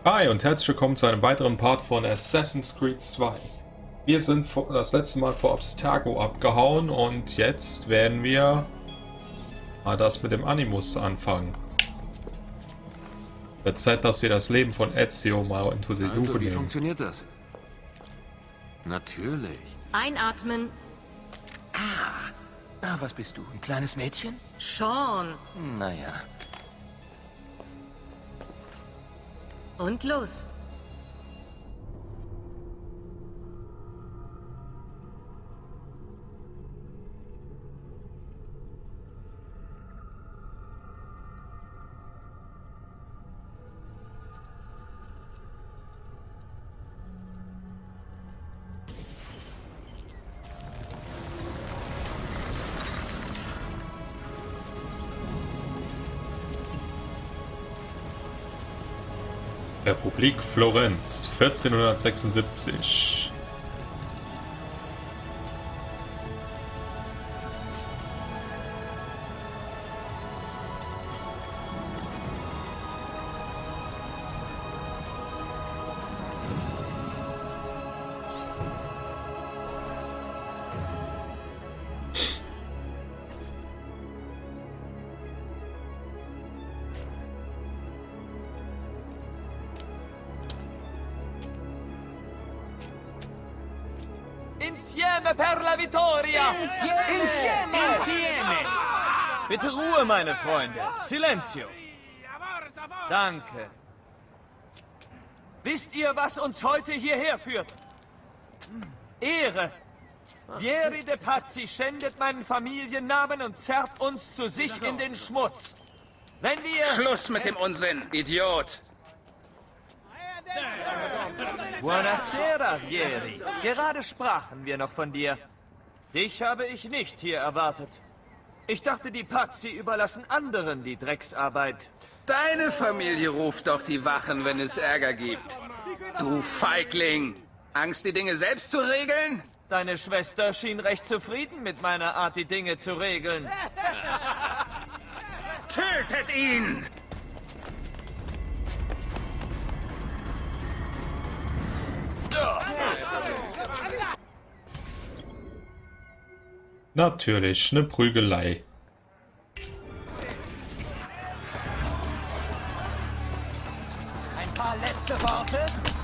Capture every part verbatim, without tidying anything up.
Hi und herzlich willkommen zu einem weiteren Part von Assassin's Creed zwei. Wir sind das letzte Mal vor Abstergo abgehauen und jetzt werden wir mal das mit dem Animus anfangen. Wird Zeit, dass wir das Leben von Ezio mal into die Also, Lupe wie nehmen. funktioniert das? Natürlich. Einatmen. Ah, was bist du? Ein kleines Mädchen? Sean. Naja. Und los. Republik Florenz, vierzehnhundertsechsundsiebzig. Insieme per la vittoria! Insieme! Insieme! Insieme! Bitte Ruhe, meine Freunde. Silenzio. Danke. Wisst ihr, was uns heute hierher führt? Ehre. Vieri de Pazzi schändet meinen Familiennamen und zerrt uns zu sich in den Schmutz. Wenn wir... Schluss mit dem Unsinn, Idiot! Buonasera, Vieri. Gerade sprachen wir noch von dir. Dich habe ich nicht hier erwartet. Ich dachte, die Pazzi überlassen anderen die Drecksarbeit. Deine Familie ruft doch die Wachen, wenn es Ärger gibt. Du Feigling! Angst, die Dinge selbst zu regeln? Deine Schwester schien recht zufrieden mit meiner Art, die Dinge zu regeln. Tötet ihn! Natürlich, eine Prügelei. Ein paar letzte Worte?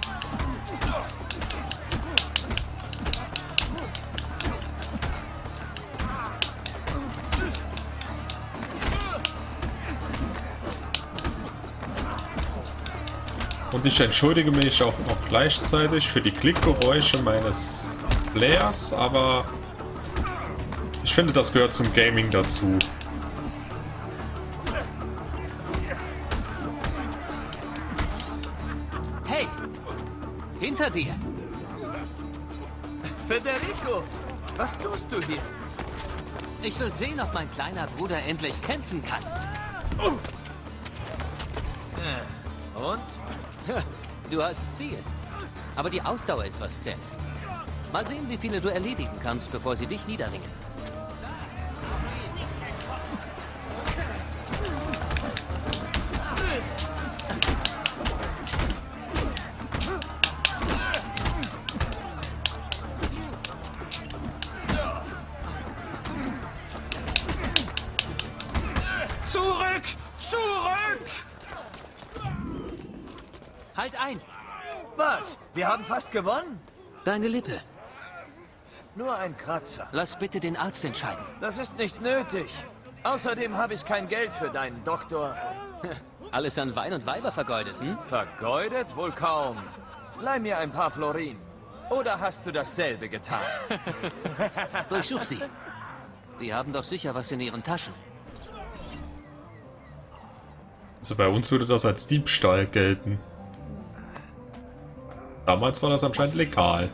Und ich entschuldige mich auch noch gleichzeitig für die Klickgeräusche meines Players, aber ich finde, das gehört zum Gaming dazu. Hey! Hinter dir! Federico, was tust du hier? Ich will sehen, ob mein kleiner Bruder endlich kämpfen kann. Und? Du hast Stil. Aber die Ausdauer ist, was zählt. Mal sehen, wie viele du erledigen kannst, bevor sie dich niederringen. Zurück! Zurück! Halt ein! Was? Wir haben fast gewonnen? Deine Lippe. Nur ein Kratzer. Lass bitte den Arzt entscheiden. Das ist nicht nötig. Außerdem habe ich kein Geld für deinen Doktor. Alles an Wein und Weiber vergeudet, hm? Vergeudet? Wohl kaum. Leih mir ein paar Florin. Oder hast du dasselbe getan? Durchsuch sie. Die haben doch sicher was in ihren Taschen. Also bei uns würde das als Diebstahl gelten. Damals war das anscheinend legal.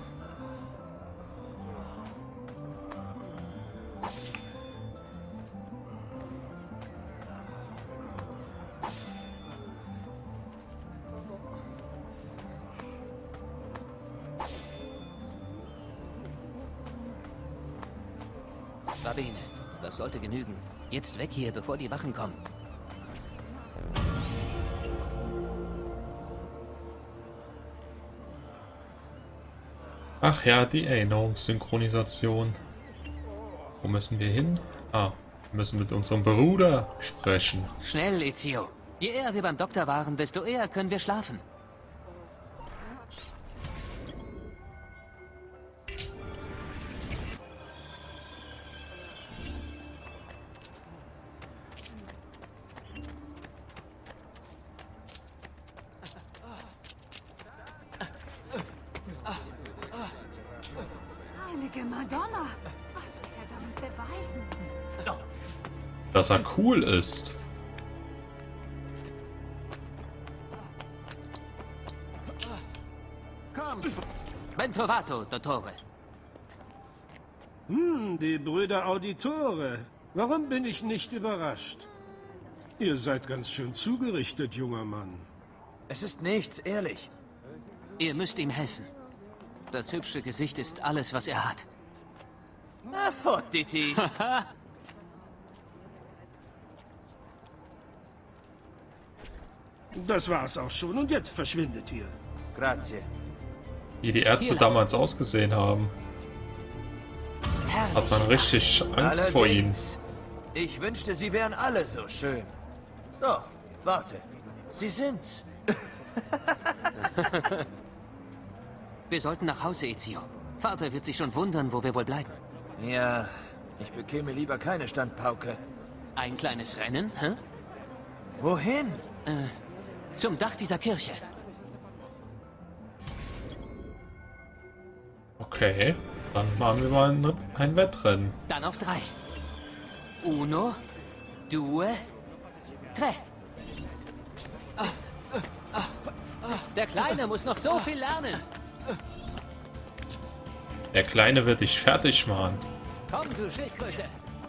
Va bene. Das sollte genügen. Jetzt weg hier, bevor die Wachen kommen. Ach ja, die Erinnerungssynchronisation. Wo müssen wir hin? Ah, wir müssen mit unserem Bruder sprechen. Schnell, Ezio. Je eher wir beim Doktor waren, desto eher können wir schlafen. Heilige Madonna! Was will er damit beweisen? Dass er cool ist. Ben trovato, Dottore. Hm, die Brüder Auditore. Warum bin ich nicht überrascht? Ihr seid ganz schön zugerichtet, junger Mann. Es ist nichts, ehrlich. Ihr müsst ihm helfen. Das hübsche Gesicht ist alles, was er hat. Na, fort, Diti. Das war's auch schon und jetzt verschwindet hier. Grazie. Wie die Ärzte damals ausgesehen haben. Herrlich. Hat man richtig Angst vor ihnen. Allerdings, ich wünschte, sie wären alle so schön. Doch, warte. Sie sind's. Wir sollten nach Hause, Ezio. Vater wird sich schon wundern, wo wir wohl bleiben. Ja, ich bekäme lieber keine Standpauke. Ein kleines Rennen, hä? Wohin? Zum Dach dieser Kirche. Okay, dann machen wir mal ein, ein Wettrennen. Dann auf drei. Uno, due, tre. Der Kleine muss noch so viel lernen. Der Kleine wird dich fertig machen. Komm, du Schildkröte.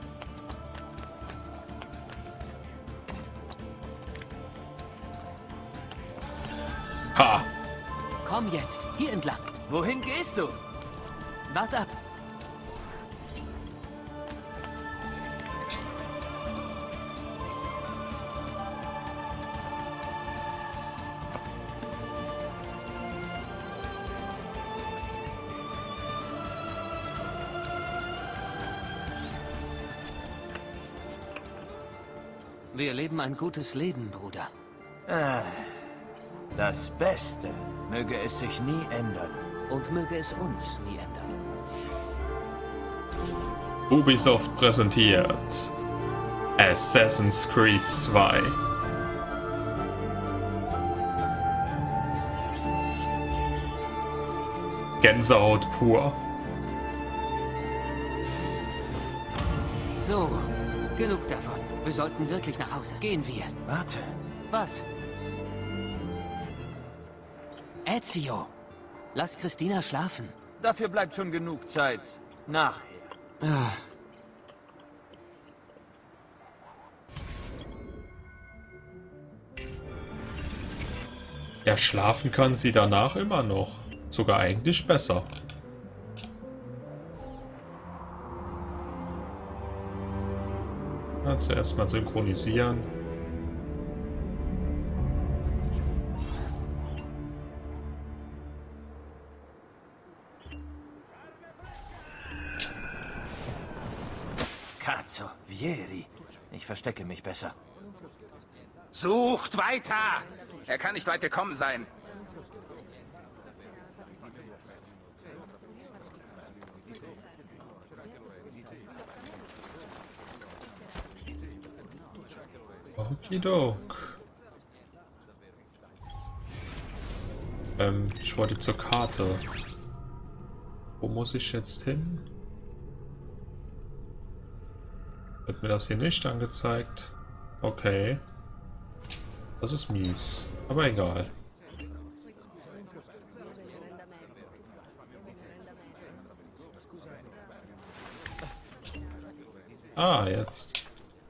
Ha! Komm jetzt, hier entlang. Wohin gehst du? Wart ab. Wir leben ein gutes Leben, Bruder. Ah, das Beste möge es sich nie ändern. Und möge es uns nie ändern. Ubisoft präsentiert Assassin's Creed zwei. Gänsehaut pur. So, genug davon. Wir sollten wirklich nach Hause. Gehen wir. Warte. Was? Ezio, lass Christina schlafen. Dafür bleibt schon genug Zeit. Nachher. Ah. Ja, schlafen kann sie danach immer noch. Sogar eigentlich besser. Ja, zuerst mal synchronisieren. Cazzo, Vieri. Ich verstecke mich besser. Sucht weiter! Er kann nicht weit gekommen sein. Okidok. Ähm, ich wollte zur Karte. Wo muss ich jetzt hin? Wird mir das hier nicht angezeigt? Okay. Das ist mies. Aber egal. Ah, jetzt.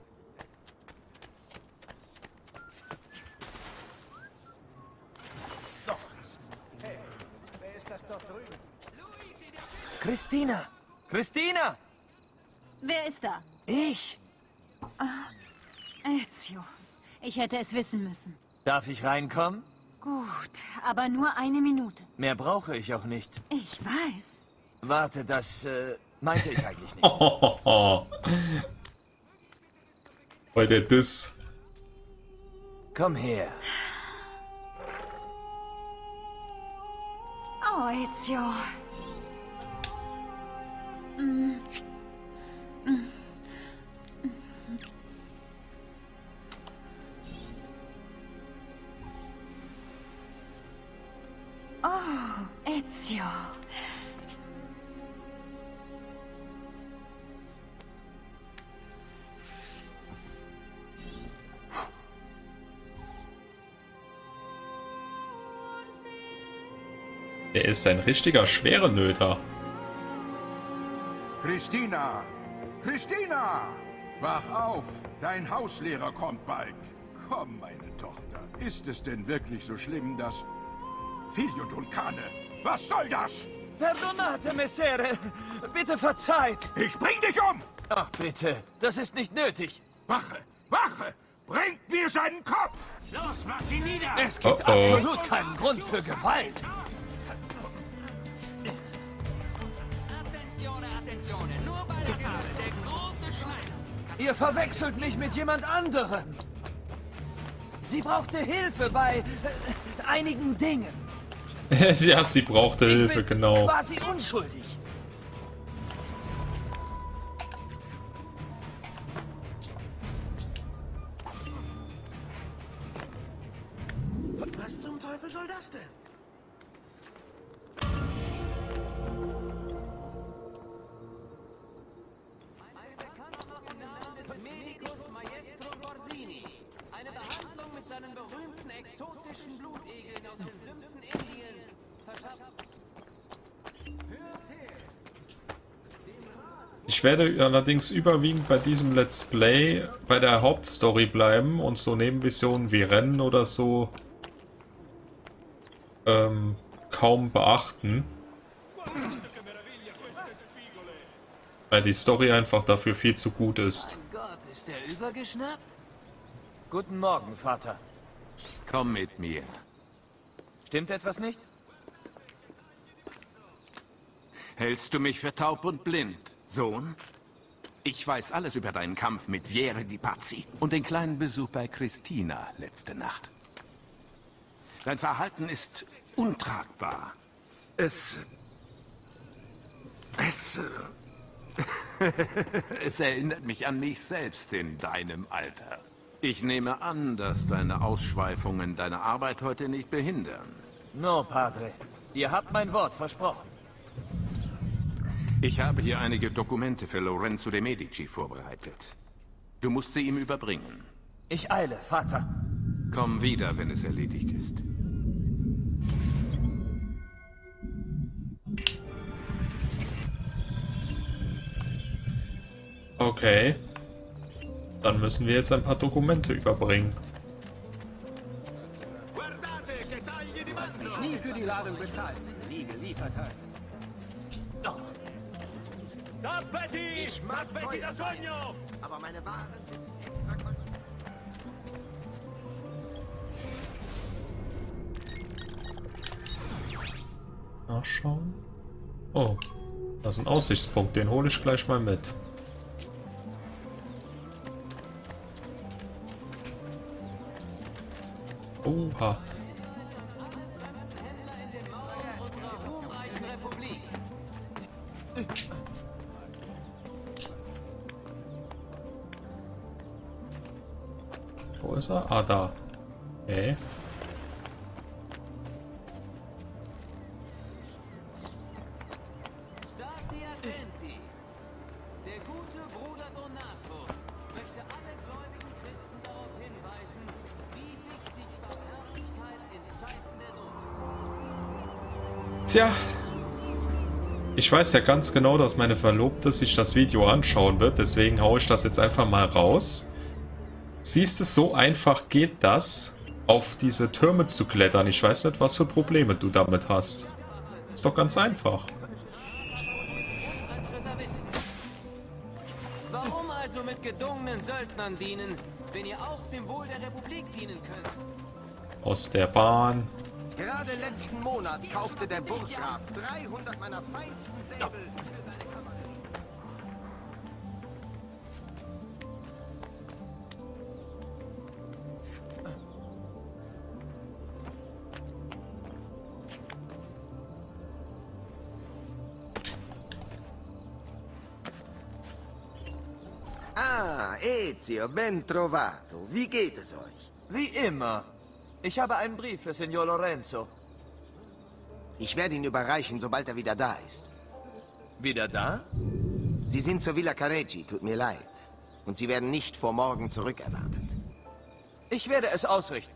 Christina! Christina! Wer ist da? Ich! Ezio. Ich hätte es wissen müssen. Darf ich reinkommen? Gut, aber nur eine Minute. Mehr brauche ich auch nicht. Ich weiß. Warte, das äh, meinte ich eigentlich nicht. Oh, bei der Diss. Komm her. Oh, Ezio. Mm. Mm. Oh, Ezio. Der ist ein richtiger Schwerenöter. Christina! Christina! Wach auf! Dein Hauslehrer kommt bald. Komm, meine Tochter. Ist es denn wirklich so schlimm, dass... Figlio Duncane, was soll das? Perdonate, Messere. Bitte verzeiht. Ich bring dich um! Ach, bitte. Das ist nicht nötig. Wache! Wache! Bringt mir seinen Kopf! Los, mach ihn nieder! Es gibt Oh oh. absolut keinen Grund für Gewalt. Ihr verwechselt mich mit jemand anderem. Sie brauchte Hilfe bei äh, einigen Dingen. Ja, sie brauchte Ich Hilfe, bin genau. quasi unschuldig. Was zum Teufel soll das denn? Eine Behandlung mit seinen berühmten exotischen Blutegeln aus den Sümpfen Indiens verschafft. Ich werde allerdings überwiegend bei diesem Let's Play bei der Hauptstory bleiben und so Nebenmissionen wie Rennen oder so ähm, kaum beachten. Weil die Story einfach dafür viel zu gut ist. Mein Gott, ist der übergeschnappt? Guten Morgen, Vater. Komm mit mir. Stimmt etwas nicht? Hältst du mich für taub und blind, Sohn? Ich weiß alles über deinen Kampf mit Vieri di Pazzi und den kleinen Besuch bei Christina letzte Nacht. Dein Verhalten ist untragbar. Es... Es... es erinnert mich an mich selbst in deinem Alter. Ich nehme an, dass deine Ausschweifungen deine Arbeit heute nicht behindern. No, Padre. Ihr habt mein Wort versprochen. Ich habe hier einige Dokumente für Lorenzo de' Medici vorbereitet. Du musst sie ihm überbringen. Ich eile, Vater. Komm wieder, wenn es erledigt ist. Okay. Dann müssen wir jetzt ein paar Dokumente überbringen. Du hast mich nie für die Ladung bezahlt, wenn du nie geliefert hast. Ich mag teuer sein, aber meine Waren sind extra qualifiziert. Nachschauen. Oh, das ist ein Aussichtspunkt, den hole ich gleich mal mit. Oha. Wo ist er? Ah, da. Okay. Der gute Bruder Donato möchte alle gläubigen Christen darauf hinweisen, wie wichtig Barmherzigkeit in Zeiten der Not ist. Tja. Ich weiß ja ganz genau, dass meine Verlobte sich das Video anschauen wird, deswegen haue ich das jetzt einfach mal raus. Siehst du, so einfach geht das, auf diese Türme zu klettern. Ich weiß nicht, was für Probleme du damit hast. Ist doch ganz einfach. Warum also mit gedungenen Söldnern dienen, wenn ihr auch dem Wohl der Republik dienen könnt? Aus der Bahn. Gerade Gerade letzten Monat kaufte der Burggraf dreihundert meiner feinsten Säbel für seine Kavallerie. Ah, Ezio, ben trovato. Wie geht es euch? Wie immer. Ich habe einen Brief für Signor Lorenzo. Ich werde ihn überreichen, sobald er wieder da ist. Wieder da? Sie sind zur Villa Careggi, tut mir leid. Und Sie werden nicht vor morgen zurückerwartet. Ich werde es ausrichten.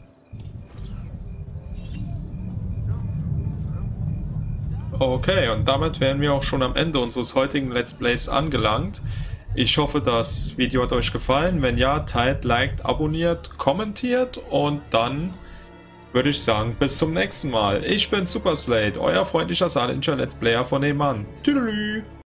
Okay, und damit wären wir auch schon am Ende unseres heutigen Let's Plays angelangt. Ich hoffe, das Video hat euch gefallen. Wenn ja, teilt, liked, abonniert, kommentiert und dann würde ich sagen, bis zum nächsten Mal. Ich bin Super Slate, euer freundlicher saarländischer Let's Player von nebenan. Tüdelü!